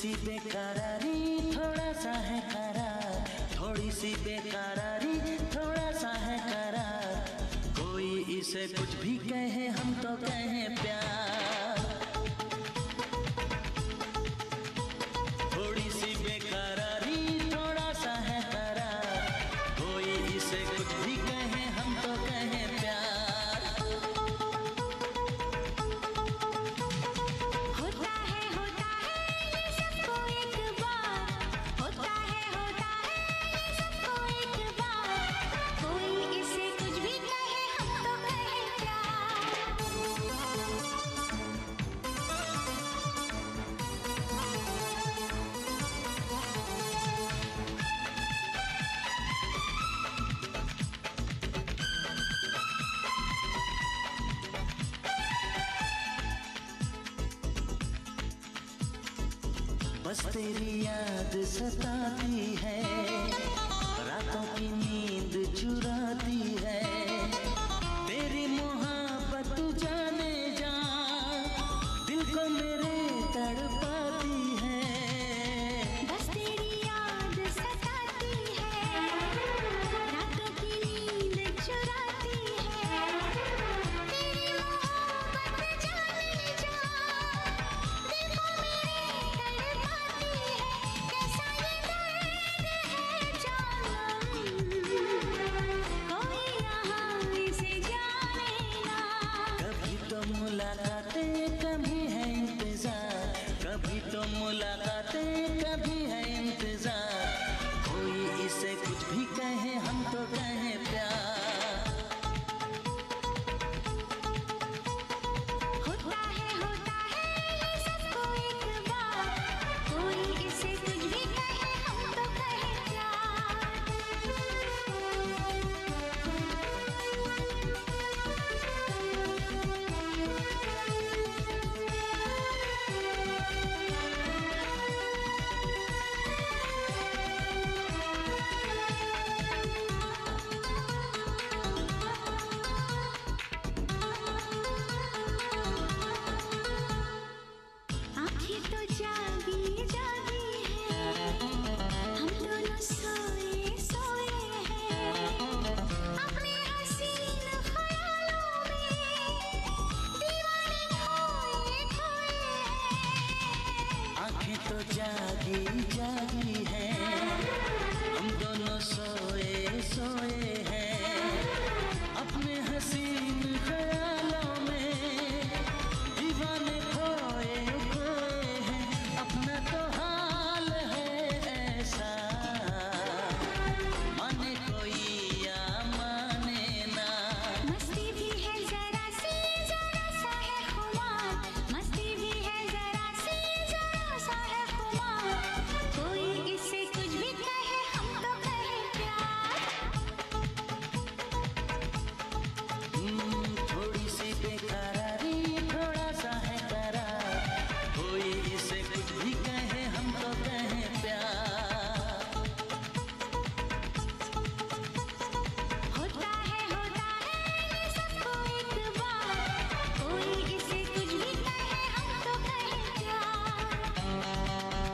सी बेकरारी थोड़ा सा है करार, थोड़ी सी बेकरारी थोड़ा सा है करार। कोई इसे कुछ भी कहे हम तो कहें प्यार। थोड़ी सी बेकरारी थोड़ा सा है करार, कोई इसे कुछ भी कहे हम तो कहें प्यार। बस तेरी याद सताती है, रातों की नींद चुराती है। तेरी मोहब्बत जाने जा, दिल को मेरे तड़पाती है। बस तेरी याद सताती है, रातों की नींद चुराती है। तेरी मोहब्बत जाने जा, दिल को मेरे तड़पाती है। कैसा ये दर्द है जानम, कोई यहाँ इसे जाने ना। कभी तो मुलाकातें कभी है इंतजार, कभी तो मुलाकातें कभी है इंतजार। कोई इसे कुछ भी कहे हम तो कहें प्यार। होता है ये सबको एक बार, कोई इसे कुछ भी कहे हम तो कहें प्यार। आँखें तो जागी जागी हैं, हम दोनों सोए सोए हैं। अपने हसीन ख्यालों में दीवाने खोए खोए हैं। आंखें तो जागी जागी हैं, हम दोनों सोए सोए हैं। अपने हसीन ख्यालों में दीवाने खोए खोए हैं। अपना तो हाल है ऐसा, माने कोई या माने ना। मस्ती भी है जरा सी, जरा सा है खुमार। मस्ती भी है जरा सी, जरा सा है खुमार। कोई इसे कुछ भी कहे हम तो कहें प्यार। थोड़ी सी बेकरारी थोड़ा सा है करार, कोई इसे कुछ भी कहे हम तो कहें प्यार। होता है ये सबको एक बार, कोई इसे कुछ भी कहे हम तो कहें प्यार।